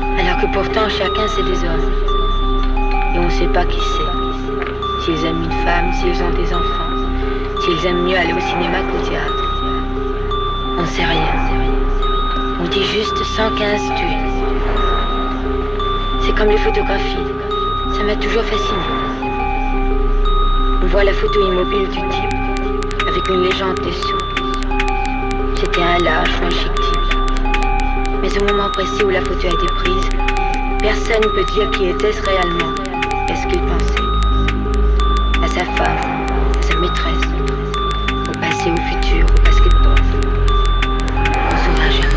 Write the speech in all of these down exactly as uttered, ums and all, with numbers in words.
Alors que pourtant chacun c'est des hommes. Et on ne sait pas qui c'est. S'ils aiment une femme, s'ils ont des enfants, s'ils aiment mieux aller au cinéma qu'au théâtre. On ne sait rien. On dit juste cent quinze tués. C'est comme les photographies. Ça m'a toujours fasciné. On voit la photo immobile du type avec une légende dessous. C'était un lâche ou un chic type. Mais au moment précis où la photo a été prise, personne ne peut dire qui était-ce réellement. Qu'est-ce qu'il pensait? À sa femme, à sa maîtresse, au passé, au futur, au basketball. On ne saura jamais.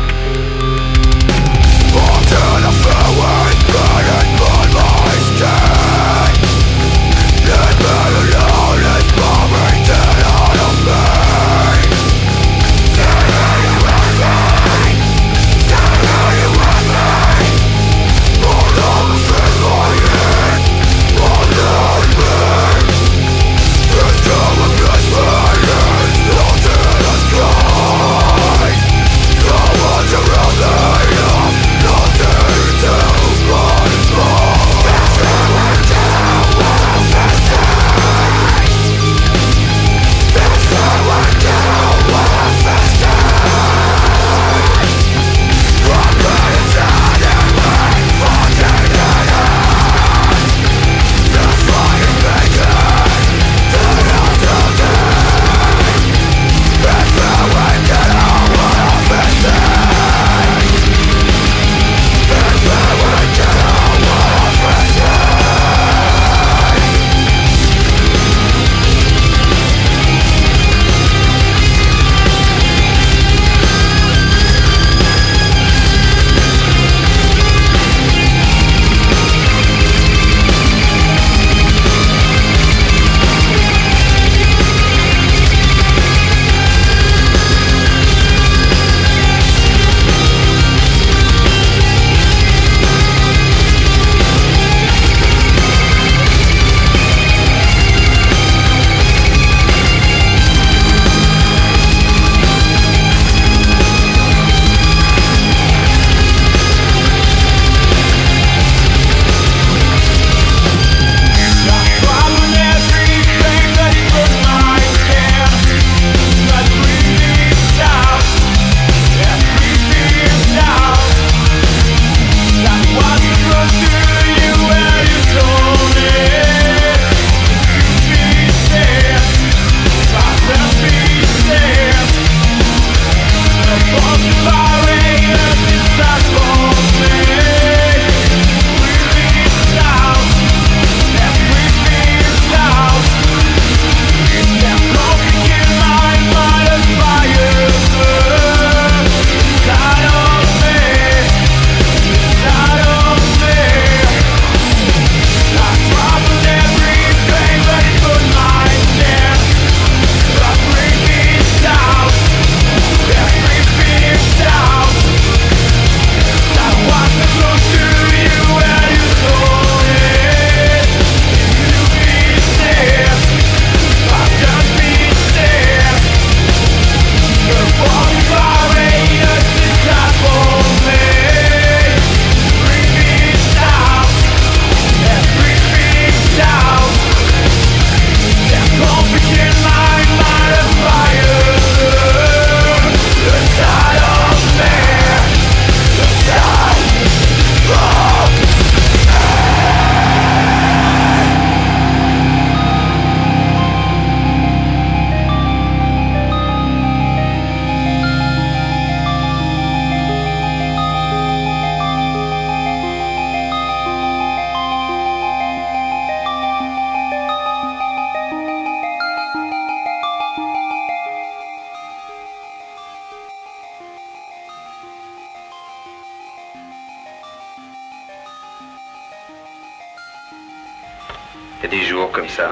Il y a des jours comme ça,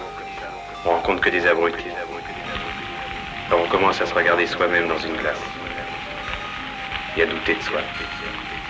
on rencontre que des abrutis. Alors on commence à se regarder soi-même dans une glace et à douter de soi.